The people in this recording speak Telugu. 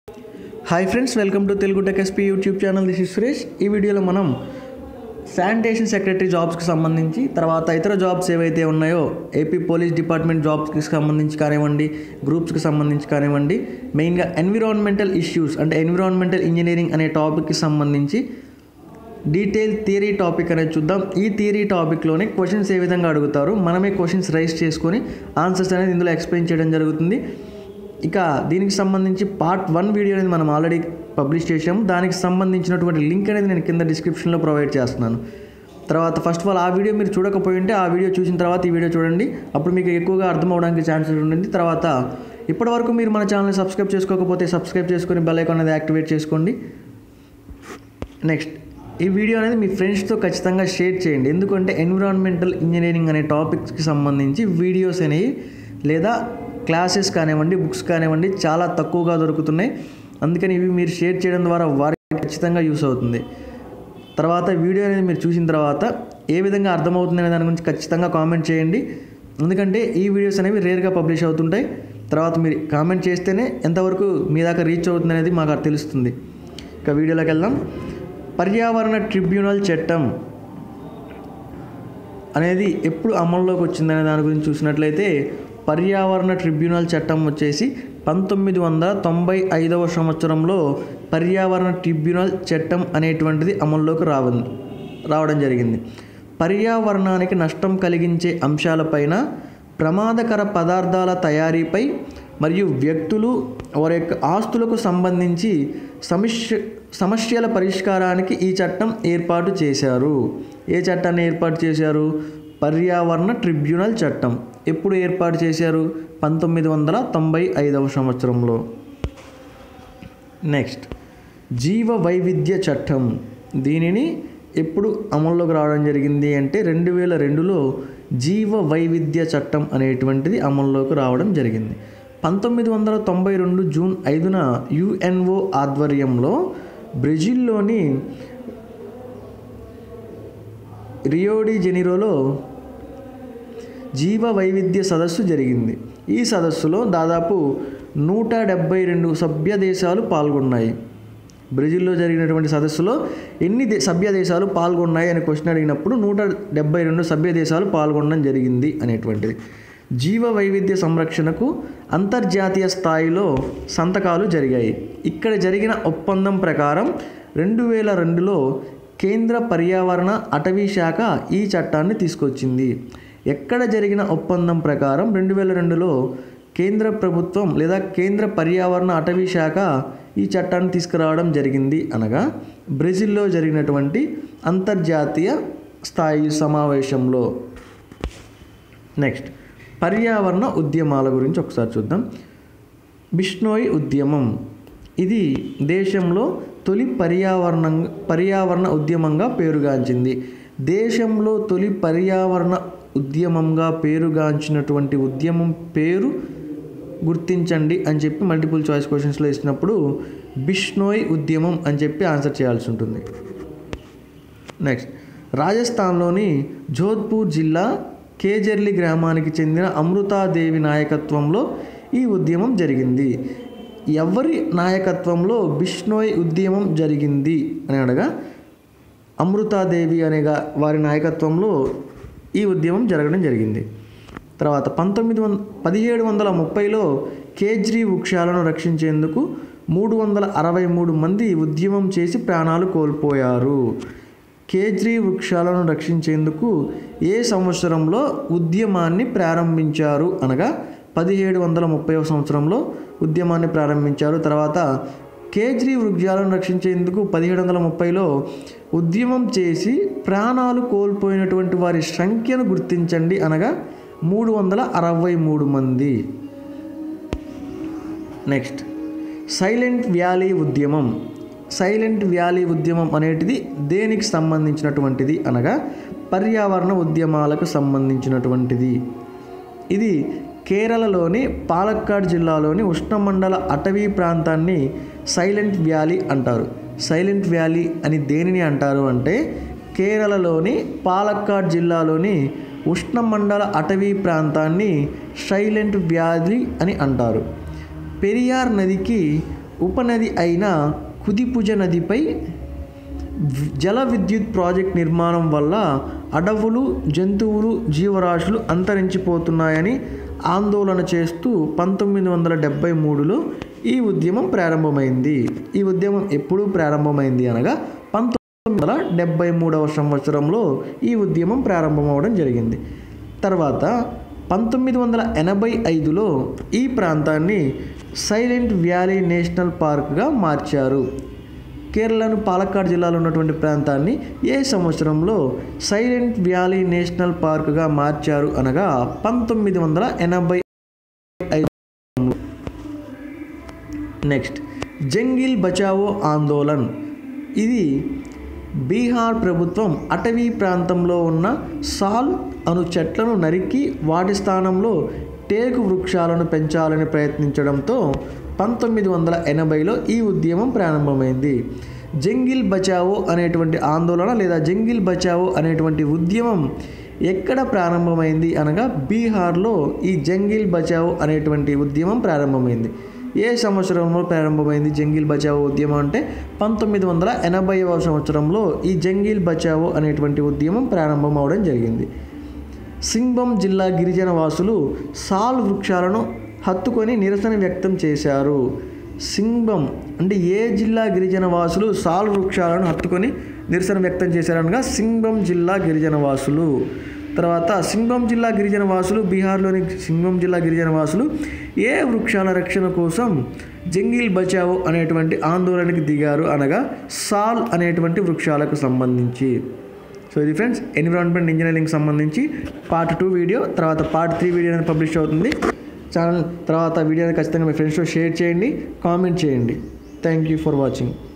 Hi friends, welcome to Telugu tech SP YouTube channel. This is Suresh. ఈ వీడియోలో మనం శానిటేషన్ సెక్రటరీ జాబ్స్కి సంబంధించి, తర్వాత ఇతర జాబ్స్ ఏవైతే ఉన్నాయో ఏపీ పోలీస్ డిపార్ట్మెంట్ జాబ్స్కి సంబంధించి కానివ్వండి, గ్రూప్స్కి సంబంధించి కానివ్వండి, మెయిన్గా ఎన్విరాన్మెంటల్ ఇష్యూస్ అంటే ఎన్విరాన్మెంటల్ ఇంజనీరింగ్ అనే టాపిక్కి సంబంధించి డీటెయిల్ థియరీ టాపిక్ అనేది చూద్దాం. ఈ థియరీ టాపిక్లోనే క్వశ్చన్స్ ఏ విధంగా అడుగుతారు, మనమే క్వశ్చన్స్ రైజ్ చేసుకొని ఆన్సర్స్ అనేది ఇందులో ఎక్స్ప్లెయిన్ చేయడం జరుగుతుంది. ఇక దీనికి సంబంధించి పార్ట్ 1 వీడియో అనేది మనం ఆల్రెడీ పబ్లిష్ చేసాము. దానికి సంబంధించినటువంటి లింక్ అనేది నేను కింద డిస్క్రిప్షన్లో ప్రొవైడ్ చేస్తున్నాను. తర్వాత ఫస్ట్ ఆఫ్ ఆల్ ఆ వీడియో మీరు చూడకపోయి ఉంటే ఆ వీడియో చూసిన తర్వాత ఈ వీడియో చూడండి, అప్పుడు మీకు ఎక్కువగా అర్థం అవడానికి ఛాన్సెస్ ఉంటుంది. తర్వాత ఇప్పటివరకు మీరు మన ఛానల్ని సబ్స్క్రైబ్ చేసుకోకపోతే సబ్స్క్రైబ్ చేసుకొని బెల్ ఐకాన్ అనేది యాక్టివేట్ చేసుకోండి. నెక్స్ట్, ఈ వీడియో అనేది మీ ఫ్రెండ్స్తో ఖచ్చితంగా షేర్ చేయండి. ఎందుకంటే ఎన్విరాన్మెంటల్ ఇంజనీరింగ్ అనే టాపిక్స్కి సంబంధించి వీడియోస్ అనేవి లేదా క్లాసెస్ కానివ్వండి, బుక్స్ కానివ్వండి చాలా తక్కువగా దొరుకుతున్నాయి. అందుకని ఇవి మీరు షేర్ చేయడం ద్వారా వారికి ఖచ్చితంగా యూస్ అవుతుంది. తర్వాత వీడియో అనేది మీరు చూసిన తర్వాత ఏ విధంగా అర్థమవుతుంది అనే దాని గురించి ఖచ్చితంగా కామెంట్ చేయండి. ఎందుకంటే ఈ వీడియోస్ అనేవి రేర్గా పబ్లిష్ అవుతుంటాయి. తర్వాత మీరు కామెంట్ చేస్తేనే ఎంతవరకు మీ దాకా రీచ్ అవుతుంది అనేది మాకు తెలుస్తుంది. ఇక వీడియోలోకి వెళ్దాం. పర్యావరణ ట్రిబ్యునల్ చట్టం అనేది ఎప్పుడు అమల్లోకి వచ్చిందనే దాని గురించి చూసినట్లయితే, పర్యావరణ ట్రిబ్యునల్ చట్టం వచ్చేసి 1995వ సంవత్సరంలో పర్యావరణ ట్రిబ్యునల్ చట్టం అనేటువంటిది అమల్లోకి రావడం జరిగింది. పర్యావరణానికి నష్టం కలిగించే అంశాలపైన, ప్రమాదకర పదార్థాల తయారీపై మరియు వ్యక్తులు వారి యొక్క ఆస్తులకు సంబంధించి సమస్యల పరిష్కారానికి ఈ చట్టం ఏర్పాటు చేశారు. ఏ చట్టాన్ని ఏర్పాటు చేశారు? పర్యావరణ ట్రిబ్యునల్ చట్టం. ఎప్పుడు ఏర్పాటు చేశారు? 1995వ సంవత్సరంలో. నెక్స్ట్, జీవ వైవిధ్య చట్టం. దీనిని ఎప్పుడు అమల్లోకి రావడం జరిగింది అంటే 2002లో జీవ వైవిధ్య చట్టం అనేటువంటిది అమల్లోకి రావడం జరిగింది. 1992 జూన్ 5న యుఎన్ఓ ఆధ్వర్యంలో బ్రెజిల్లోని రియో డి జెనీరోలో జీవ వైవిధ్య సదస్సు జరిగింది. ఈ సదస్సులో దాదాపు 172 సభ్య దేశాలు పాల్గొన్నాయి. బ్రెజిల్లో జరిగినటువంటి సదస్సులో ఎన్ని సభ్య దేశాలు పాల్గొన్నాయి అని క్వశ్చన్ అడిగినప్పుడు 172 సభ్య దేశాలు పాల్గొనడం జరిగింది అనేటువంటిది. జీవ వైవిధ్య సంరక్షణకు అంతర్జాతీయ స్థాయిలో సంతకాలు జరిగాయి. ఇక్కడ జరిగిన ఒప్పందం ప్రకారం 2002లో కేంద్ర పర్యావరణ అటవీ శాఖ ఈ చట్టాన్ని తీసుకొచ్చింది. ఎక్కడ జరిగిన ఒప్పందం ప్రకారం 2002లో కేంద్ర ప్రభుత్వం లేదా కేంద్ర పర్యావరణ అటవీ శాఖ ఈ చట్టాన్ని తీసుకురావడం జరిగింది అనగా బ్రెజిల్లో జరిగినటువంటి అంతర్జాతీయ స్థాయి సమావేశంలో. నెక్స్ట్, పర్యావరణ ఉద్యమాల గురించి ఒకసారి చూద్దాం. బిష్నోయ్ ఉద్యమం. ఇది దేశంలో తొలి పర్యావరణ ఉద్యమంగా పేరుగాంచింది. దేశంలో తొలి పర్యావరణ ఉద్యమంగా పేరుగాంచినటువంటి ఉద్యమం పేరు గుర్తించండి అని చెప్పి మల్టిపుల్ చాయిస్ క్వశ్చన్స్లో ఇచ్చినప్పుడు బిష్నోయ్ ఉద్యమం అని చెప్పి ఆన్సర్ చేయాల్సి ఉంటుంది. నెక్స్ట్, రాజస్థాన్లోని జోధ్పూర్ జిల్లా కేజర్లి గ్రామానికి చెందిన అమృతాదేవి నాయకత్వంలో ఈ ఉద్యమం జరిగింది. ఎవరి నాయకత్వంలో బిష్నోయ్ ఉద్యమం జరిగింది అని అనగా అమృతాదేవి అనే వారి నాయకత్వంలో ఈ ఉద్యమం జరగడం జరిగింది. తర్వాత 1730లో కేజ్రీ వృక్షాలను రక్షించేందుకు 363 మంది ఉద్యమం చేసి ప్రాణాలు కోల్పోయారు. కేజ్రీ వృక్షాలను రక్షించేందుకు ఏ సంవత్సరంలో ఉద్యమాన్ని ప్రారంభించారు అనగా 1730వ సంవత్సరంలో ఉద్యమాన్ని ప్రారంభించారు. తర్వాత కేజ్రీ వృక్షాలను రక్షించేందుకు 1730లో ఉద్యమం చేసి ప్రాణాలు కోల్పోయినటువంటి వారి సంఖ్యను గుర్తించండి అనగా 363 మంది. నెక్స్ట్, సైలెంట్ వ్యాలీ ఉద్యమం. సైలెంట్ వ్యాలీ ఉద్యమం అనేటిది దేనికి సంబంధించినటువంటిది అనగా పర్యావరణ ఉద్యమాలకు సంబంధించినటువంటిది. ఇది కేరళలోని పాలక్కాడ్ జిల్లాలోని ఉష్ణమండల అటవీ ప్రాంతాన్ని సైలెంట్ వ్యాలీ అంటారు. సైలెంట్ వ్యాలీ అని దేనిని అంటారు అంటే కేరళలోని పాలక్కాడ్ జిల్లాలోని ఉష్ణమండల అటవీ ప్రాంతాన్ని సైలెంట్ వ్యాలీ అని అంటారు. పెరియార్ నదికి ఉపనది అయిన కుదిపుజ నదిపై జల విద్యుత్ ప్రాజెక్ట్ నిర్మాణం వల్ల అడవులు, జంతువులు, జీవరాశులు అంతరించిపోతున్నాయని ఆందోళన చేస్తూ 1973లో ఈ ఉద్యమం ప్రారంభమైంది. ఈ ఉద్యమం ఎప్పుడు ప్రారంభమైంది అనగా 1973వ సంవత్సరంలో ఈ ఉద్యమం ప్రారంభమవడం జరిగింది. తర్వాత 1985లో ఈ ప్రాంతాన్ని సైలెంట్ వ్యాలీ నేషనల్ పార్క్గా మార్చారు. కేరళను పాలక్కాడ్ జిల్లాలో ఉన్నటువంటి ప్రాంతాన్ని ఏ సంవత్సరంలో సైలెంట్ వ్యాలీ నేషనల్ పార్క్గా మార్చారు అనగా 1985. నెక్స్ట్ జంగిల్ బచావో ఆందోళన్. ఇది బీహార్ ప్రభుత్వం అటవీ ప్రాంతంలో ఉన్న సాల్ అను చెట్లను నరికి వాటి స్థానంలో టేకు వృక్షాలను పెంచాలని ప్రయత్నించడంతో 1980లో ఈ ఉద్యమం ప్రారంభమైంది. జంగిల్ బచావో అనేటువంటి ఆందోళన లేదా జంగిల్ బచావో అనేటువంటి ఉద్యమం ఎక్కడ ప్రారంభమైంది అనగా బీహార్లో ఈ జంగిల్ బచావో అనేటువంటి ఉద్యమం ప్రారంభమైంది. ఏ సంవత్సరంలో ప్రారంభమైంది జంగిల్ బచావో ఉద్యమం అంటే 1980వ సంవత్సరంలో ఈ జంగిల్ బచావో అనేటువంటి ఉద్యమం ప్రారంభం అవడం జరిగింది. సింగ్భం జిల్లా గిరిజన వాసులు సాల్ వృక్షాలను హత్తుకొని నిరసన వ్యక్తం చేశారు. సింగ్భం అంటే ఏ జిల్లా గిరిజన వాసులు సాల్ వృక్షాలను హత్తుకొని నిరసన వ్యక్తం చేశారనగా సింగ్భం జిల్లా గిరిజన వాసులు. తర్వాత సింగ్భం జిల్లా గిరిజన వాసులు, బీహార్లోని సింగ్భం జిల్లా గిరిజన వాసులు ఏ వృక్షాల రక్షణ కోసం జంగిల్ బచావో అనేటువంటి ఆందోళనకి దిగారు అనగా సాల్ అనేటువంటి వృక్షాలకు సంబంధించి. సో ఇది ఫ్రెండ్స్ ఎన్విరాన్మెంట్ ఇంజనీరింగ్ సంబంధించి పార్ట్ 2 వీడియో. తర్వాత పార్ట్ 3 వీడియో అనేది పబ్లిష్ అవుతుంది. ఛానల్ తర్వాత వీడియోని ఖచ్చితంగా మీ ఫ్రెండ్స్తో షేర్ చేయండి, కామెంట్ చేయండి. Thank you for watching.